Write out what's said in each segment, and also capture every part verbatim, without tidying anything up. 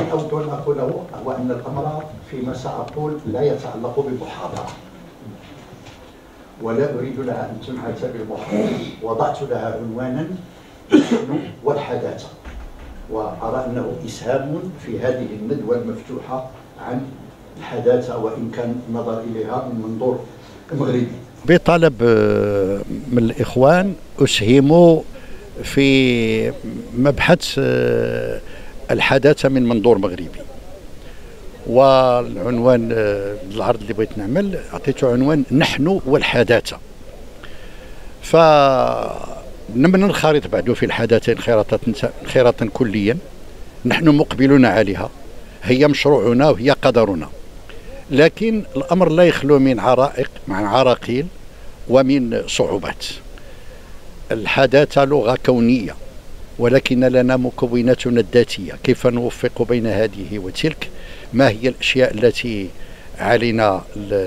الذي أود أن أقوله هو أن الأمر فيما سأقول لا يتعلق بمحاضرة، ولا أريد لها أن تنعت بالمحاضرة. وضعت لها عنوانا نحن والحداثة، وأرى أنه إسهام في هذه الندوة المفتوحة عن الحداثة، وإن كان النظر إليها من منظور مغربي. بطلب من الإخوان أسهموا في مبحث الحداثة من منظور مغربي، والعنوان العرض اللي بغيت نعمل عطيته عنوان نحن والحداثة. فنمن الخريطة بعد في الحداثة انخراطا كليا، نحن مقبلون عليها، هي مشروعنا وهي قدرنا، لكن الأمر لا يخلو من عرائق مع عراقيل ومن صعوبات. الحداثة لغة كونية، ولكن لنا مكوناتنا الذاتية، كيف نوفق بين هذه وتلك؟ ما هي الأشياء التي علينا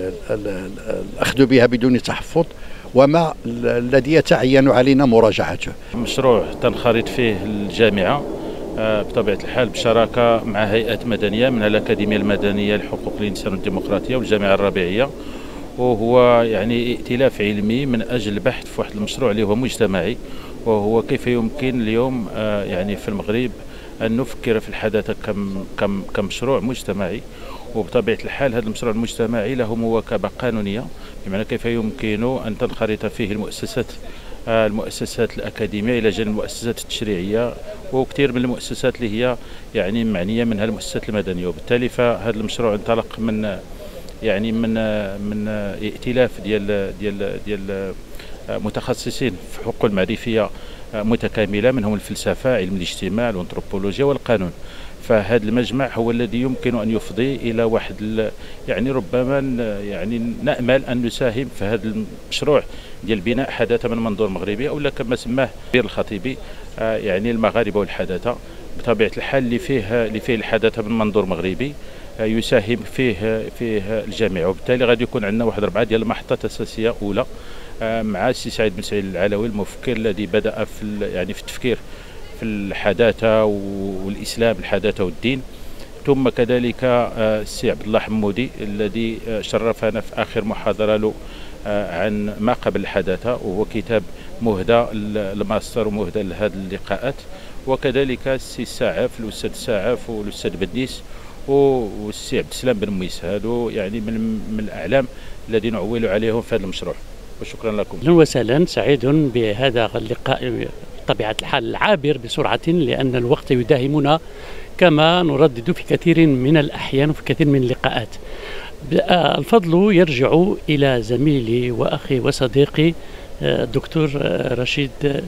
الأخذ بها بدون تحفظ، وما الذي يتعين علينا مراجعته؟ مشروع تنخرط فيه الجامعة بطبيعة الحال بشراكة مع هيئات مدنية، منها الأكاديمية المدنية لحقوق الإنسان والديمقراطية والجامعة الربيعية، وهو يعني ائتلاف علمي من أجل البحث في واحد المشروع اللي هو مجتمعي، وهو كيف يمكن اليوم يعني في المغرب أن نفكر في الحداثة كم كم كمشروع مجتمعي. وبطبيعة الحال هذا المشروع المجتمعي له مواكبة قانونية، بمعنى كيف يمكن أن تنخرط فيه المؤسسات المؤسسات الأكاديمية إلى جانب المؤسسات التشريعية، وكثير من المؤسسات اللي هي يعني معنية منها المؤسسات المدنية. وبالتالي فهذا المشروع انطلق من يعني من من ائتلاف ديال ديال ديال متخصصين في الحقوق المعرفية متكاملة، منهم الفلسفة، علم الاجتماع، الأنثروبولوجيا والقانون. فهذا المجمع هو الذي يمكن أن يفضي إلى واحد يعني ربما يعني نأمل أن نساهم في هذا المشروع ديال بناء حداثة من منظور مغربي، أو كما سماه بير الخطيبي يعني المغاربة والحداثة. بطبيعة الحال اللي فيه اللي فيه الحداثة من منظور مغربي يساهم فيه فيه الجامعة، وبالتالي غادي يكون عندنا واحد أربعة ديال المحطات أساسية أولى مع السي سعيد بن سعيد العلوي المفكر الذي بدأ في يعني في التفكير في الحداثة والإسلام، الحداثة والدين، ثم كذلك السي عبد الله حمودي الذي شرفنا في آخر محاضرة له عن ما قبل الحداثة، وهو كتاب مهدى للماستر ومهدى لهذه اللقاءات، وكذلك السي الساعف الأستاذ الساعف والأستاذ بديس والسي عبد السلام بن ميس، هادو يعني من من الأعلام الذين نعول عليهم في هذا المشروع. وشكرا لكم. اهلا وسهلا، سعيد بهذا اللقاء بطبيعة الحال العابر بسرعة، لأن الوقت يداهمنا كما نردد في كثير من الأحيان وفي كثير من اللقاءات. الفضل يرجع إلى زميلي وأخي وصديقي الدكتور رشيد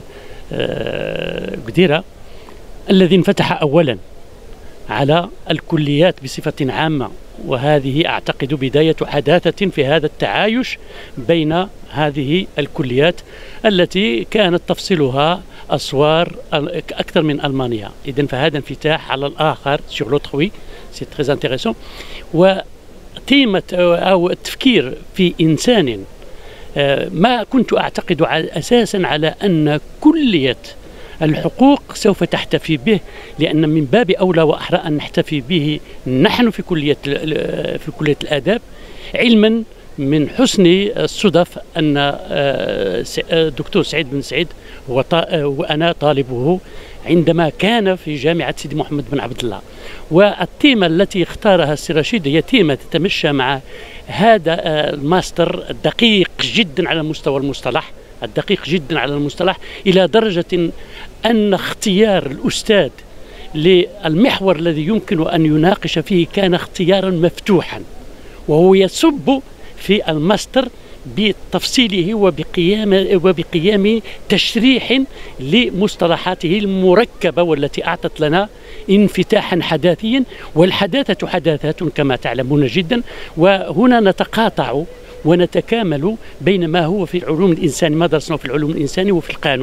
قديرة، الذي انفتح أولا على الكليات بصفة عامة، وهذه أعتقد بداية حداثة في هذا التعايش بين هذه الكليات التي كانت تفصلها أسوار أكثر من ألمانيا. إذن فهذا انفتاح على الآخر sur l'autre, oui, c'est très intéressant. وتيمة أو التفكير في إنسان ما كنت أعتقد أساسا على أن كلية الحقوق سوف تحتفي به، لأن من باب أولى وأحرى أن نحتفي به نحن في كلية في كلية الآداب، علما من حسن الصدف أن الدكتور سعيد بن سعيد وأنا طالبه عندما كان في جامعة سيدي محمد بن عبد الله. والتيمة التي اختارها السي رشيد هي تيمة تتمشى مع هذا الماستر الدقيق جدا على مستوى المصطلح، الدقيق جدا على المصطلح، إلى درجة أن اختيار الأستاذ للمحور الذي يمكن أن يناقش فيه كان اختيارا مفتوحا، وهو يصب في الماستر بتفصيله وبقيام وبقيام تشريح لمصطلحاته المركبة والتي أعطت لنا انفتاحا حداثيا. والحداثة حداثات كما تعلمون جدا، وهنا نتقاطع ونتكامل بين ما هو في العلوم الإنسانية، ما درسناه في العلوم الإنسانية وفي القانون.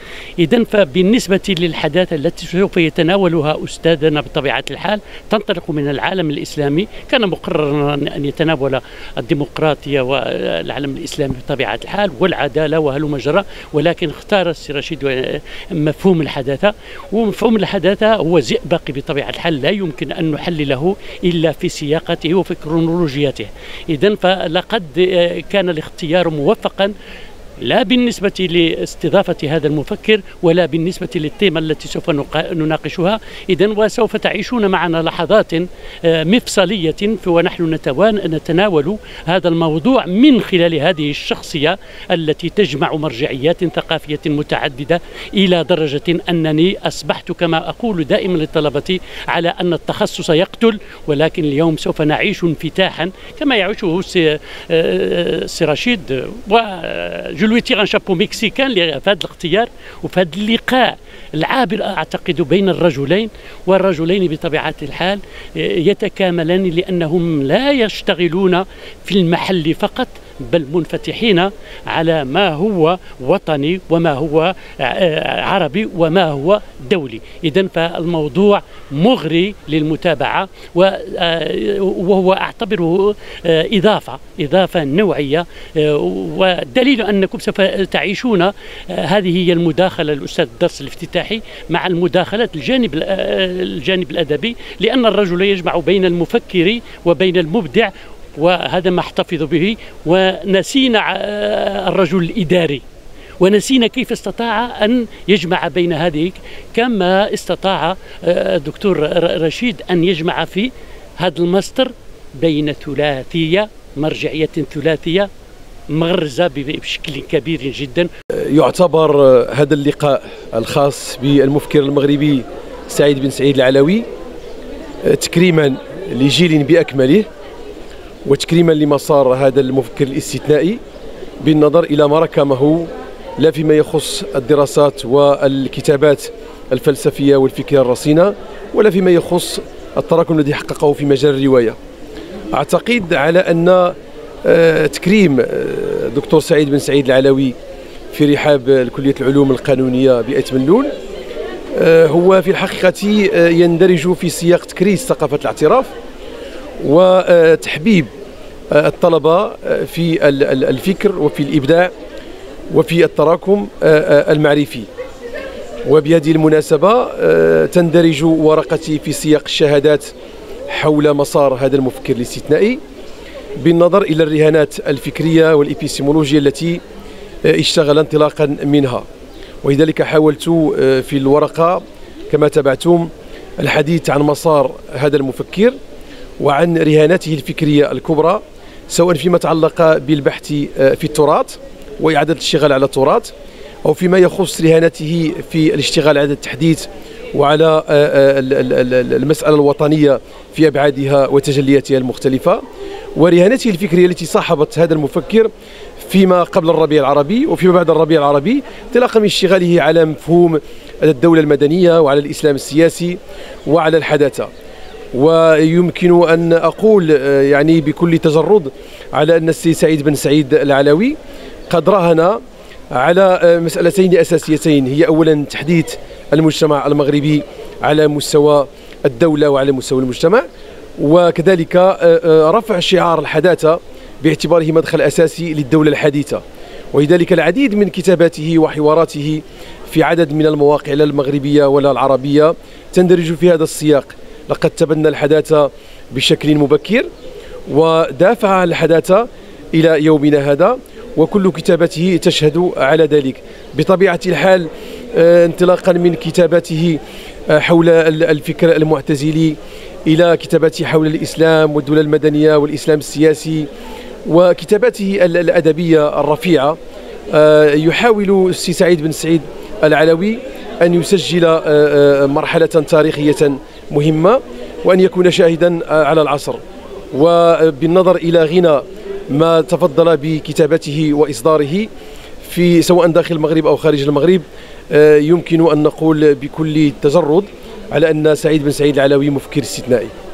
إذن فبالنسبة للحداثة التي سوف يتناولها أستاذنا بطبيعة الحال تنطلق من العالم الإسلامي. كان مقررا أن يتناول الديمقراطية والعالم الإسلامي بطبيعة الحال والعدالة وهلم جرى، ولكن اختار السي رشيد مفهوم الحداثة، ومفهوم الحداثة هو زئبق بطبيعة الحال لا يمكن أن نحلله إلا في سياقته وفي كرونولوجياته. إذن فلقد كان الاختيار موفقا، لا بالنسبة لاستضافة هذا المفكر ولا بالنسبة للتيمة التي سوف نناقشها. إذن وسوف تعيشون معنا لحظات مفصلية ونحن نتناول هذا الموضوع من خلال هذه الشخصية التي تجمع مرجعيات ثقافية متعددة إلى درجة أنني أصبحت كما أقول دائما للطلبة على أن التخصص يقتل، ولكن اليوم سوف نعيش انفتاحا كما يعيشه سي رشيد. و جو لوي تيغ ان شابو مكسيكان في هذا الاختيار وفي هذا اللقاء العابر اعتقد بين الرجلين، والرجلين بطبيعه الحال يتكاملان لانهم لا يشتغلون في المحل فقط بل منفتحين على ما هو وطني وما هو عربي وما هو دولي. إذن فالموضوع مغري للمتابعة، وهو أعتبره إضافة إضافة نوعية، ودليل أنكم سوف تعيشون هذه هي المداخلة الأستاذ الدرس الافتتاحي مع المداخلة الجانب الجانب الأدبي، لأن الرجل يجمع بين المفكر وبين المبدع، وهذا ما احتفظ به. ونسينا الرجل الإداري، ونسينا كيف استطاع أن يجمع بين هذه، كما استطاع الدكتور رشيد أن يجمع في هذا الماستر بين ثلاثية، مرجعية ثلاثية مغرزة بشكل كبير جدا. يعتبر هذا اللقاء الخاص بالمفكر المغربي سعيد بن سعيد العلوي تكريما لجيل بأكمله، وتكريما لمسار هذا المفكر الاستثنائي بالنظر إلى ما ركمه لا فيما يخص الدراسات والكتابات الفلسفية والفكرة الرصينة، ولا فيما يخص التراكم الذي حققه في مجال الرواية. أعتقد على أن تكريم دكتور سعيد بن سعيد العلوي في رحاب كلية العلوم القانونية بأيت منلول هو في الحقيقة يندرج في سياق تكريس ثقافة الاعتراف وتحبيب الطلبة في الفكر وفي الإبداع وفي التراكم المعرفي. وبهذه المناسبة تندرج ورقتي في سياق الشهادات حول مسار هذا المفكر الاستثنائي بالنظر إلى الرهانات الفكرية والإبيستيمولوجية التي اشتغل انطلاقا منها. ولذلك حاولت في الورقة كما تابعتم الحديث عن مسار هذا المفكر وعن رهاناته الفكرية الكبرى، سواء فيما تعلق بالبحث في التراث وإعادة الاشتغال على التراث، أو فيما يخص رهانته في الاشتغال على التحديث وعلى المسألة الوطنية في أبعادها وتجلياتها المختلفة، ورهانته الفكرية التي صاحبت هذا المفكر فيما قبل الربيع العربي وفيما بعد الربيع العربي، انطلاقا من اشتغاله على مفهوم الدولة المدنية وعلى الإسلام السياسي وعلى الحداثة. ويمكن أن أقول يعني بكل تجرد على أن السي سعيد بن سعيد العلوي قد راهن على مسألتين أساسيتين، هي أولا تحديث المجتمع المغربي على مستوى الدولة وعلى مستوى المجتمع، وكذلك رفع شعار الحداثة باعتباره مدخل أساسي للدولة الحديثة. ولذلك العديد من كتاباته وحواراته في عدد من المواقع لا المغربية ولا العربية تندرج في هذا السياق. لقد تبنى الحداثة بشكل مبكر ودافع عن الحداثة إلى يومنا هذا، وكل كتاباته تشهد على ذلك. بطبيعة الحال انطلاقا من كتاباته حول الفكر المعتزلي إلى كتاباته حول الإسلام والدولة المدنية والإسلام السياسي وكتاباته الأدبية الرفيعة، يحاول السي سعيد بن سعيد العلوي أن يسجل مرحلة تاريخية مهمة وأن يكون شاهدا على العصر. وبالنظر إلى غنى ما تفضل بكتابته وإصداره في سواء داخل المغرب أو خارج المغرب، يمكن أن نقول بكل تجرد على أن سعيد بن سعيد العلوي مفكر استثنائي.